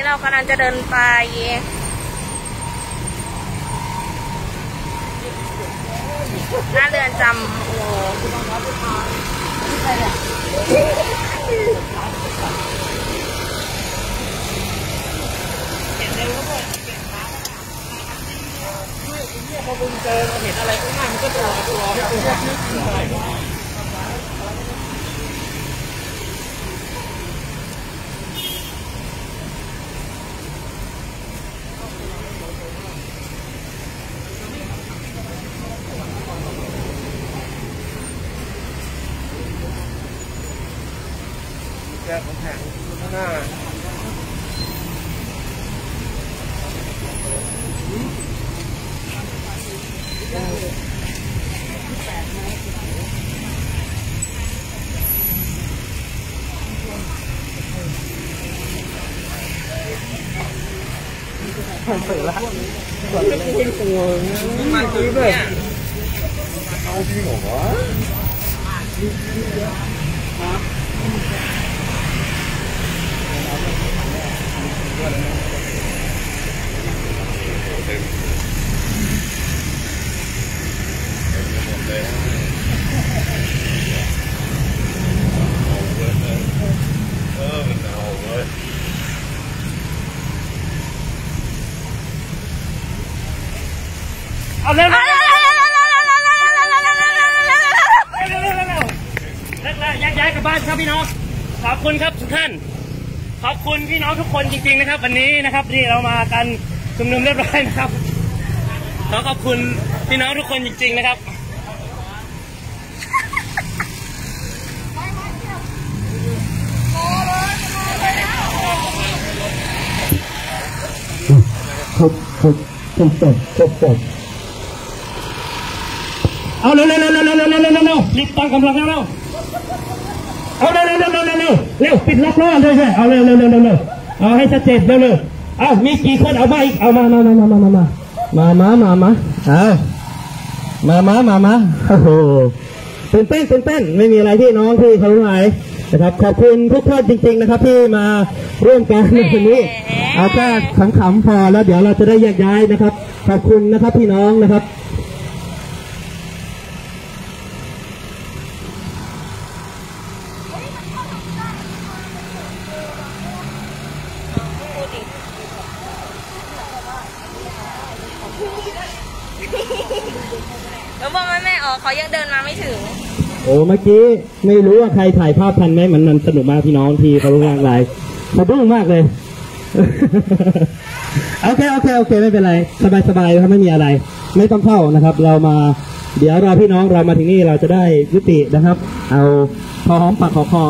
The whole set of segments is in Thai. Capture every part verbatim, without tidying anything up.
เรากำลังจะเดินไปหน้าเรือนจำโอ้พอคุณเจอเห็นอะไรข้างหน้ามันก็ตัวตัวแกของแข็งข้างหน้าเสร็จแล้วไม่คุ้นตัวมันคือแบบเอาจริงเหรอวะเอาเร็วๆย้ายกลับบ้านครับพี่น้องขอบคุณครับทุกท่านขอบคุณพี่น้องทุกคนจริงๆนะครับวันนี้นะครับนี่เรามากันชุมนุมเรียบร้อยนะครับขอขอบคุณพี่น้องทุกคนจริงๆนะครับครับครับครับครับครับครับเอาเร็วเร็วเร็วเร็วเร็วเร็วเร็วเร็วรีบตั้งกำลังแล้วเร็วเอาเร็วเร็วเร็วเร็วเร็วเร็วเร็วปิดล็อกล้อเลยใช่เอาเร็วเร็วเร็วเร็วเร็วเอาให้ชัดเจนเร็วเร็วเอามีกี่คนเอามาอีกเอามามามามามามามามามามาเอามามามามาโอ้โหตื่นเต้นตื่นเต้นไม่มีอะไรที่น้องที่เขาหมายนะครับขอบคุณทุกท่านจริงๆนะครับที่มาร่วมกันในวันนี้เอาแค่ขำๆพอแล้วเดี๋ยวเราจะได้แยกย้ายนะครับขอบคุณนะครับพี่น้องนะครับแล้วบอกแม่แม่อ๋อเขายังเดินมาไม่ถึงโอ้เมื่อกี้ไม่รู้ว่าใครถ่ายภาพทันไหมมันมันสนุกมากพี่น้องที่เขาร่วมงานสนุกมากเลยโอเคโอเคโอเคไม่เป็นไรสบายสบายครับไม่มีอะไรไม่ต้องเข้านะครับเรามาเดี๋ยวรอพี่น้องเรามาถึงนี่เราจะได้ยุตินะครับเอาพอหอมปากขอคอ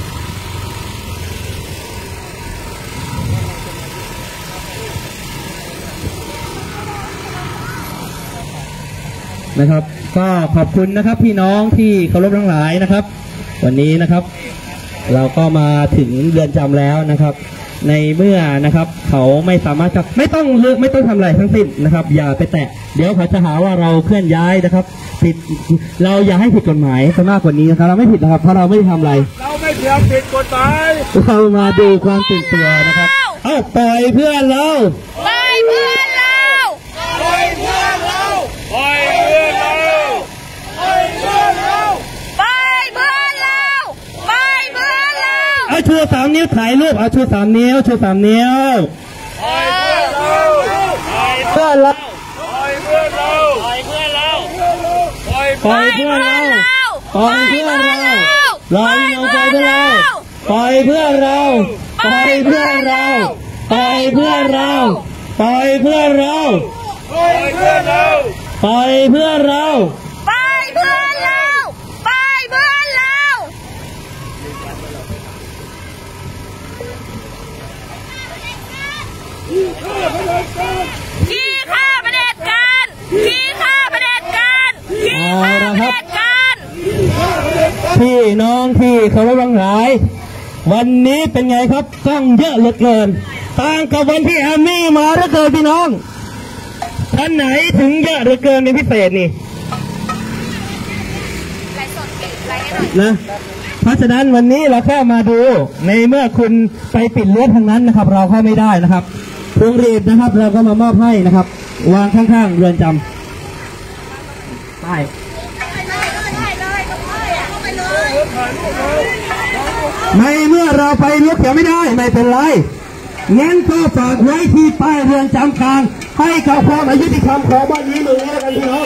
นะครับก็ขอบคุณนะครับพี่น้องที่เคารพทั้งหลายนะครับวันนี้นะครับเราก็มาถึงเรือนจำแล้วนะครับในเมื่อนะครับเขาไม่สามารถจะไม่ต้องเลือกไม่ต้องทำอะไรทั้งสิ้นนะครับอย่าไปแตะเดี๋ยวเขาจะหาว่าเราเคลื่อนย้ายนะครับผิดเราอย่าให้ผิดกฎหมายซะมากกว่านี้นะครับเราไม่ผิดนะครับเพราะเราไม่ทำอะไรเราไม่เพียงผิดกฎหมายเรามาดูความตื่นตัวนะครับเอ้าปล่อยเพื่อนเราปล่อยเพื่อนเราปล่อยเพื่อนเราปล่อยเพื่อนเราปล่อยเพื่อนเราปล่อยเพื่อนเราปล่อยเพื่อนเราเอาชูสามนิ้วถ่ายรูปเอาชูสามนิ้วชูสามนิ้วปล่อยเพื่อนเราเพื่อนเราปล่อยเพื่อนเราปล่อยเพื่อนเราปล่อยปล่อยเพื่อนเราปล่อยเพื่อนเราปล่อยเพื่อนเราปล่อยเพื่อนเราปล่อยเพื่อนเราปล่อยเพื่อนเราปล่อยเพื่อนเราปล่อยเพื่อนเราปล่อยเพื่อนเราปล่อยเพื่อนเราปล่อยเพื่อนเราขี้ข้าเผด็จการขี้ข้าเผด็จการขี้ข้าเผด็จการพี่น้องที่เคารพทั้งหลายวันนี้เป็นไงครับกล้องเยอะเหลือเกินต่างกับวันที่แอมมี่มาเหลือเกินพี่น้องท่านไหนถึงเยอะเหลือเกินเป็นพิเศษนี่ไลฟ์สดไลฟ์ให้หน่อยนะเพราะฉะนั้นวันนี้เราแค่มาดูในเมื่อคุณไปปิดเลือดทางนั้นนะครับเราเข้าไม่ได้นะครับพวงหรีดนะครับเราก็มามอบให้นะครับวางข้างๆเรือนจำไปไม่เมื่อเราไปลุกเขียวไม่ได้ไม่เป็นไรงั้นก็ฝากไว้ที่ป้ายเรือนจำกลางให้กับความอายุติธรรมของบ้านนี้เมืองนี้กันพี่น้อง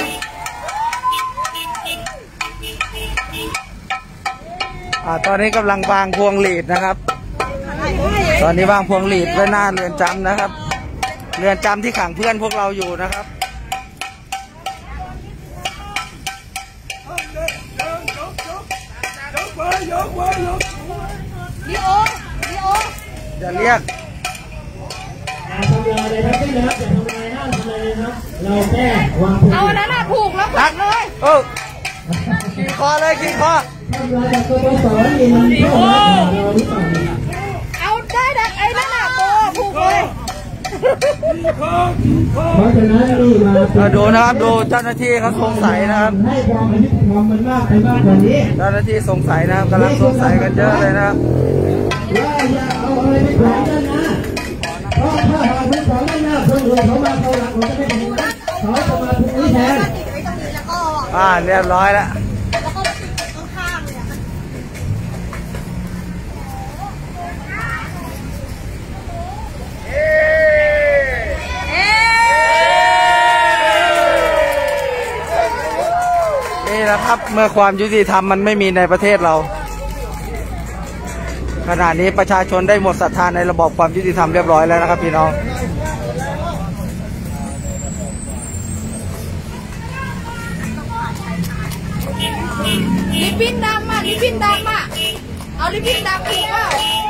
อ่าตอนนี้กำลังวางพวงหลีดนะครับตอนนี้วางพวงหลีดไว้หน้าเรือนจำนะครับเรือนจำที่ขังเพื่อนพวกเราอยู่นะครับอย่าเรียกอย่าทำลายอะไรทั้งสิ้นนะครับอย่าทำลายห้ามทำลายเลยครับเราแค่วางเอาอันนั้นผูกแล้วผูกเลยโอ้ขี่คอเลยขี่คอทำลายจากตัวสอนนี่มันเข้ามาเราหรือเปล่าเอาได้ดักไอ้นั่นน่ะโบผูกเลยเพราะฉะนั้นนี่มาดูนะครับดูเจ้าหน้าที่เขาสงสัยนะครับให้ความอายุติธรรมมันมากไปมากกว่านี้เจ้าหน้าที่สงสัยนะครับกำลังสงสัยกันเยอะเลยนะครับว่าอย่าเอาอะไรไปขวางกันนะเพราะถ้าหากเป็นของไม่น่าคนอื่นเขามาเขาหลังเราจะไม่ถึงนะเขาจะมาถึงนี้แทนอ่าเรียบร้อยแล้วนี่นะครับเมื่อความยุติธรรมมันไม่มีในประเทศเราขณะนี้ประชาชนได้หมดศรัทธาในระบอบความยุติธรรมเรียบร้อยแล้วนะครับพี่น้องลิปปิ้นดำอ่ะลิปปิ้นดำอ่ะเอาลิปปิ้นดำอีกอ่ะ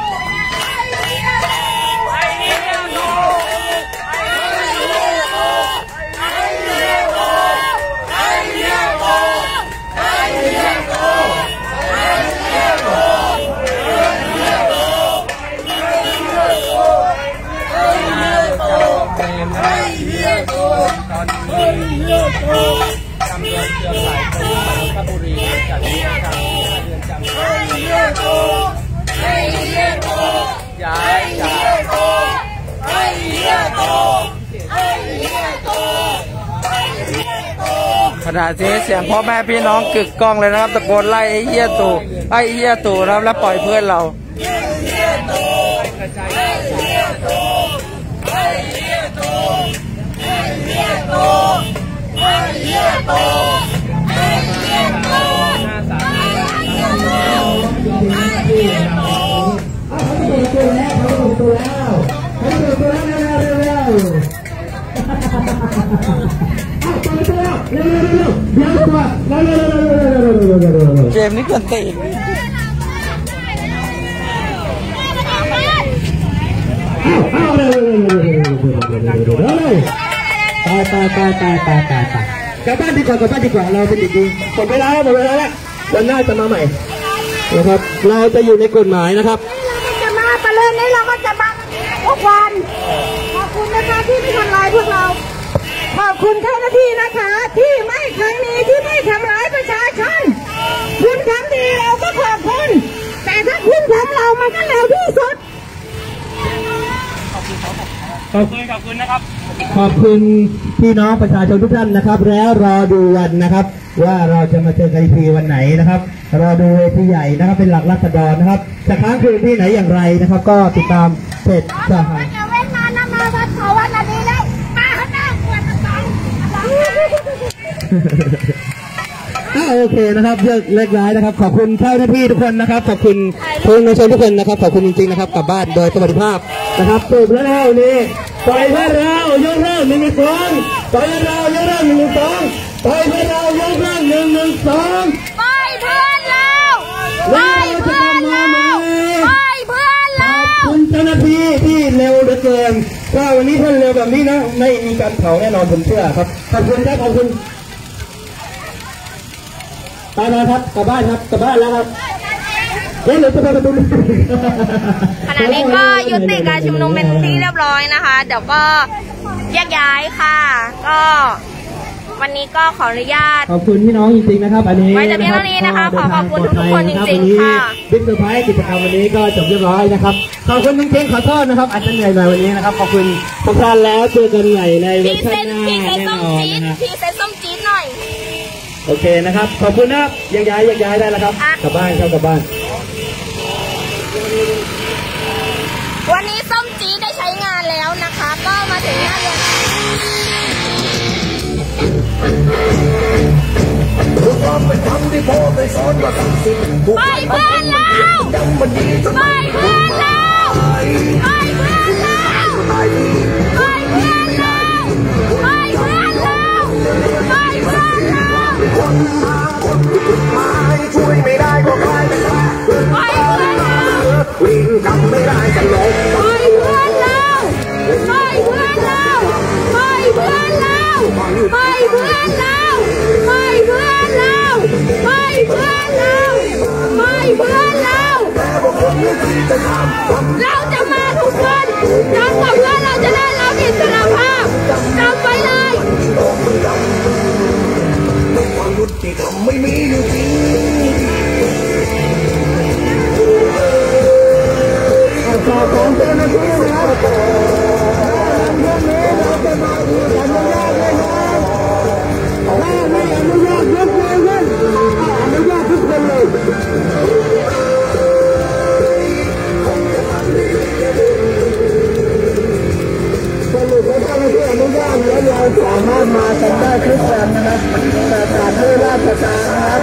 ขณะที่เสียงพ่อแม่พี่น้องกึกก้องเลยนะครับตะโกนไล่ไอ้เหี้ยตู่ไอ้เหี้ยตู่นะครับแล้วปล่อยเพื่อนเราเกมนี้กันตีตายตายตายตายตายตายตายกลับบ้านดีกว่ากลับบ้านดีกว่าเราเป็นเด็กดีหมดเวลาแล้วหมดเวลาแล้ววันหน้าจะมาใหม่นะครับเราจะอยู่ในกฎหมายนะครับเราจะมาประเด็นนี้เราก็จะมาทุกวันขอบคุณนะคะที่ไม่ทำร้ายพวกเราขอบคุณเจ้าหน้าที่นะคะที่ไม่ครั้งนี้ที่ไม่ทำร้ายประชาชนคุณทำดีเราก็ขอบคุณแต่ถ้าคุณทำเรามันก็เลวที่สุดขอบคุณขอบคุณนะครับขอบคุณพี่น้องประชาชนทุกท่านนะครับแล้วรอดูวันนะครับว่าเราจะมาเจอกันทีวันไหนนะครับรอดูเวทีใหญ่นะครับเป็นหลักราษฎรนะครับจะค้างคืนที่ไหนอย่างไรนะครับก็ติดตามเพจสหายเว้นมานามาวัดเขาวันนี้แล้วมาข้างหน้าควรจะต้องโอเคนะครับเยอะเล็กน้อยนะครับขอบคุณเจ้าหน้าที่ทุกคนนะครับขอบคุณทุกนชนทุกคนนะครับขอบคุณจริงๆนะครับกลับบ้านโดยสวัสดิภาพนะครับจบแล้วนี่ปล่อยเพื่อเรายกเลิกหนึ่งหนึ่งสองปล่อยเรายกเลิกหนึ่งหนึ่งสองปล่อยเพื่อเรายกเลิกหนึ่งหนึ่งสองปล่อยเพื่อนเราปล่อยเพื่อนเราปล่อยเพื่อนเราขอบคุณเจ้าหน้าที่ที่เร็วเหลือเกินก็วันนี้ท่านเร็วแบบนี้นะไม่มีการเผาแน่นอนผมเชื่อครับขอบคุณครับขอบคุณไปแล้วครับกลับบ้านครับกลับบ้านแล้วครับขณะนี้ก็ยุติการชุมนุมเป็นที่เรียบร้อยนะคะเดี๋ยวก็แยกย้ายค่ะก็วันนี้ก็ขออนุญาตขอบคุณพี่น้องจริงๆนะครับอันนี้ไว้แต่เพียงเท่านี้นะคะขอขอบคุณทุกคนจริงๆค่ะบิ๊กเซอร์ไพรส์กิจกรรมวันนี้ก็จบเรียบร้อยนะครับขอบคุณจริงๆขอโทษนะครับอาจจะเหนื่อยหน่อยวันนี้นะครับขอบคุณทุกท่านแล้วเจอกันใหม่ในเวอร์ชันหน้าแน่นอนนะฮะพีเซนส้มจี๊ดหน่อยโอเคนะครับขอบคุณนะครับยังย้ายยังย้ายได้แล้วครับกลับบ้านครับกลับบ้านวันนี้ส้มจี๊ดได้ใช้งานแล้วนะคะก็มาถึงหน้าเรือนไปเพื่อนเราไปเพื่อนเราไปเพื่อนเราไปเพื่อนเราไปเพื่อนเราไปเพื่อนเราคนมาคนผิดหมายช่วยไม่ได้ก็กลายเป็นแผลไปเพื่อนเราวิ่งทำไม่ได้จะลงไปเพื่อนเราไปเพื่อนเราไปเพื่อนเราไปเพื่อนเราไปเพื่อนเราไปเพื่อนเราไปเพื่อนเราเราจะมาทุกวันจนกว่าเพื่อนเราจะได้รับอิสรภาพจำไว้เลยความยุติธรรมไม่มีอยู่จริงขอของเจ้าหน้าที่นะครับเรื่องนี้เราจะมาดูอนุญาตเลยนะถ้าไม่อนุญาตยกมือขึ้นอนุญาตทุกคนเลยสรุปแล้วเจ้าหน้าที่อนุญาตแล้วเราสามารถมากันได้ทุกวันนะครับแต่ขาดด้วยราชการนะครับ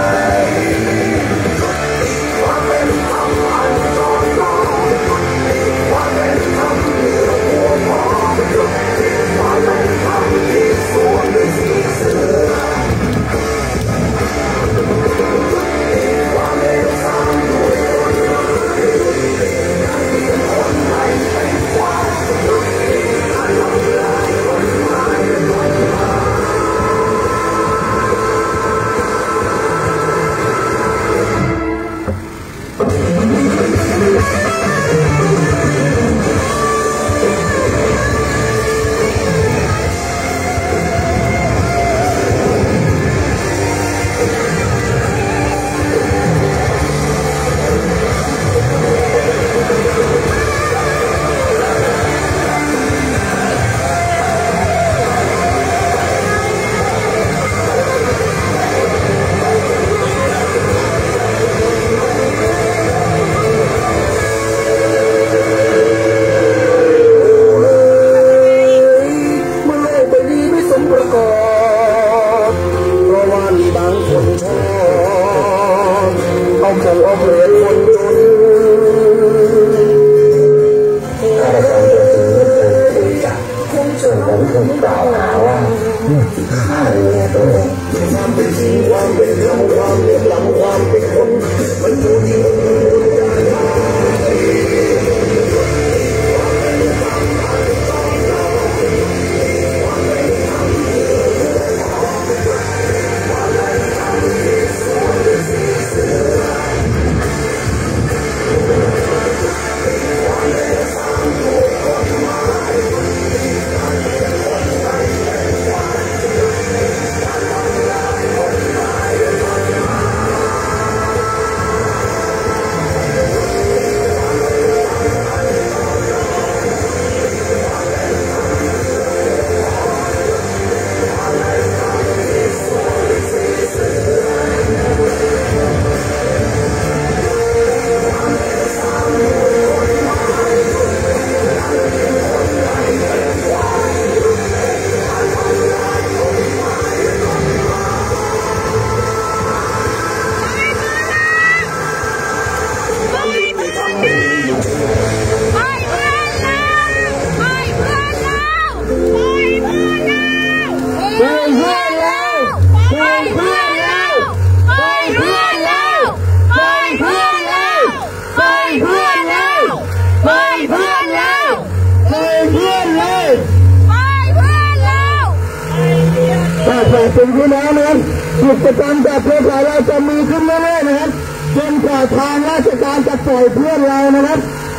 ถึงพี่น้องนะครับกิจกรรมแบบพวกเราเราจะมีขึ้นเรื่อยๆนะครับจนกว่าทางราชการจะปล่อยเพื่อนเรานะครับ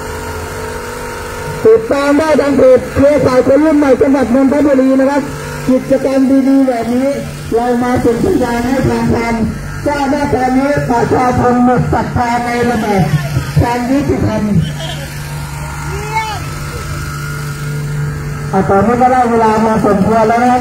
ติดตามได้ทางเพจเครือข่ายคนรุ่นใหม่จังหวัดนนทบุรีนะครับกิจกรรมดีๆแบบนี้เรามาเป็นพยานให้ทางการว่าหน้าตอนนี้ประชาชนหมดศรัทธาในระบบการยุติธรรมอ่ะตอนนี้ก็ได้เวลามาสมควรแล้วนะครับ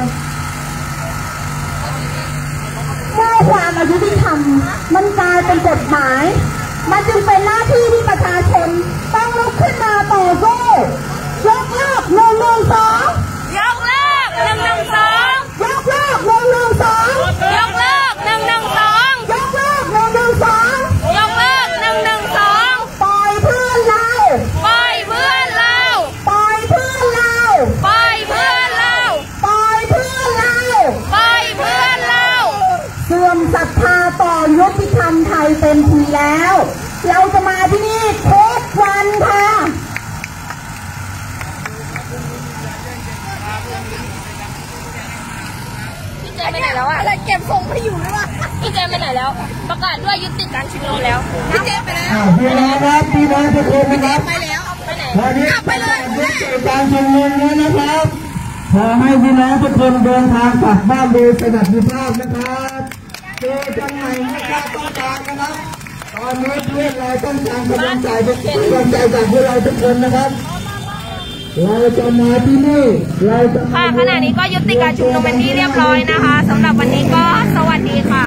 เมื่อความอายุที่ทำมันกลายเป็นกฎหมายมันจึงเป็นหน้าที่ที่ประชาชนต้องลุกขึ้นมาต่อสู้ยกเลิกหนึ่งหนึ่งสองยกเลิกหนึ่งหนึ่งสองยกเลิกหนึ่งหนึ่งสองยกเลิกหนึ่งหนึ่งสองยกเลิกหนึ่งหนึ่งสองยกเลิกหนึ่งหนึ่งสองปล่อยเพื่อนเราปล่อยเพื่อนเราปล่อยเพื่อนเราปล่อยเพื่อนเราปล่อยเพื่อนเราปล่อยเพื่อนเราเสื่อมศรัทธาต่อยุติธรรมไทยเต็มทีแล้วเราจะมาที่นี่ทุกวันค่ะพี่เจไปไหนแล้วอะอะไรเก็บส่งไม่อยู่เลยวะพี่เจไปไหนแล้วประกาศด้วยยุติการชุมนุมแล้วพี่เจไปแล้วพี่น้องครับพี่น้องทุกคนนะครับไปแล้วไปไหนวันนี้ไปเลยยุติการชุมนุมแล้วนะครับขอให้พี่น้องทุกคนเดินทางกลับบ้านโดยสวัสดิภาพนะครับเจอกันใหม่นะครับต้องการนะครับตอนนี้เพื่อนเราต้องการกำลังใจกำลังใจจากพวกเราทุกคนนะครับเราจะมาที่นี่เราจะค่ะขณะนี้ก็ยุติการชุมนุมเป็นที่เรียบร้อยนะคะสำหรับวันนี้ก็สวัสดีค่ะ